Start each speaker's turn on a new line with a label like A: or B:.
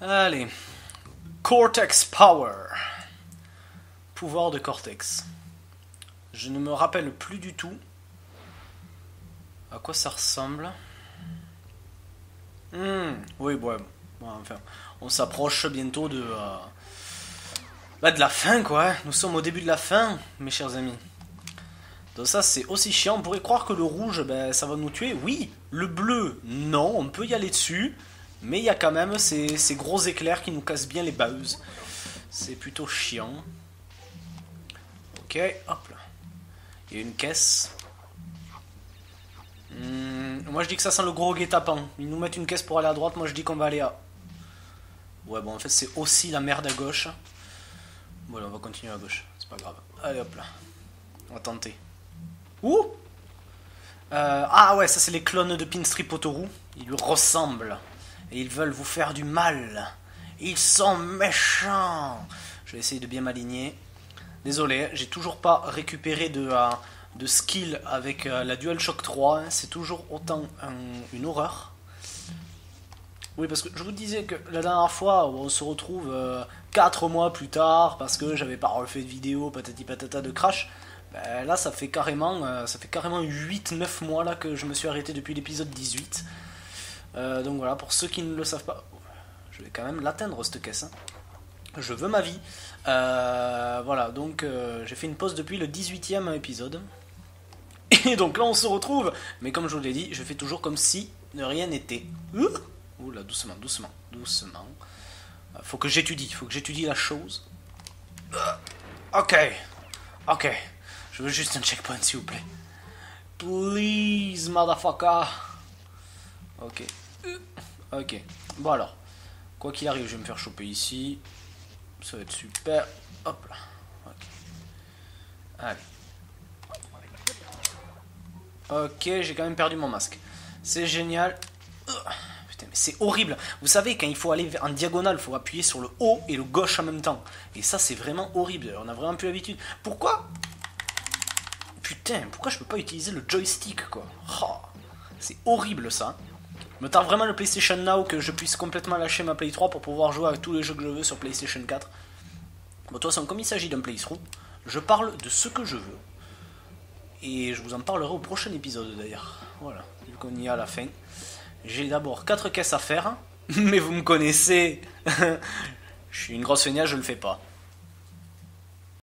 A: Allez. Cortex Power. Pouvoir de Cortex. Je ne me rappelle plus du tout à quoi ça ressemble. Oui, ouais. Bon, enfin, on s'approche bientôt de la fin, quoi. Nous sommes au début de la fin, mes chers amis. Donc ça, c'est aussi chiant. On pourrait croire que le rouge, ça va nous tuer. Oui, le bleu, non, on peut y aller dessus. Mais il y a quand même ces gros éclairs qui nous cassent bien les bases. C'est plutôt chiant. Ok, hop là. Il y a une caisse. Moi je dis que ça sent le gros guet-apens. Ils nous mettent une caisse pour aller à droite, moi je dis qu'on va aller à... Ouais bon en fait c'est aussi la merde à gauche. Voilà on va continuer à gauche, c'est pas grave. Allez hop là. On va tenter. Ouh ah ouais ça c'est les clones de Pinstrip Autoroute. Ils lui ressemblent. Et ils veulent vous faire du mal. Ils sont méchants. Je vais essayer de bien m'aligner. Désolé, j'ai toujours pas récupéré de skill avec la DualShock 3. Hein. C'est toujours autant une horreur. Oui, parce que je vous disais que la dernière fois, on se retrouve 4 mois plus tard, parce que j'avais pas refait de vidéo, patati patata de Crash. Ben, là, ça fait carrément 8-9 mois là, que je me suis arrêté depuis l'épisode 18. Donc voilà, pour ceux qui ne le savent pas, je vais quand même l'atteindre cette caisse. Hein. Je veux ma vie. Voilà, donc j'ai fait une pause depuis le 18e épisode. Et donc là on se retrouve. Mais comme je vous l'ai dit, je fais toujours comme si de rien n'était. Ouh là, doucement, doucement, doucement. Faut que j'étudie la chose. Ok, ok. Je veux juste un checkpoint s'il vous plaît. Please, motherfucker. Ok. Ok. Bon alors. Quoi qu'il arrive, je vais me faire choper ici. Ça va être super. Hop là. Ok. Allez. Ok, j'ai quand même perdu mon masque. C'est génial. Putain, mais c'est horrible. Vous savez, quand il faut aller en diagonale, il faut appuyer sur le haut et le gauche en même temps. Et ça, c'est vraiment horrible. On a vraiment plus l'habitude. Pourquoi? Putain, pourquoi je peux pas utiliser le joystick, quoi? Oh, c'est horrible, ça. Me tarde vraiment le PlayStation Now que je puisse complètement lâcher ma Play 3 pour pouvoir jouer à tous les jeux que je veux sur PlayStation 4. Bon, de toute façon, comme il s'agit d'un playthrough, je parle de ce que je veux. Et je vous en parlerai au prochain épisode d'ailleurs. Voilà, vu qu'on y est à la fin. J'ai d'abord 4 caisses à faire. Mais vous me connaissez. Je suis une grosse feignasse, je le fais pas.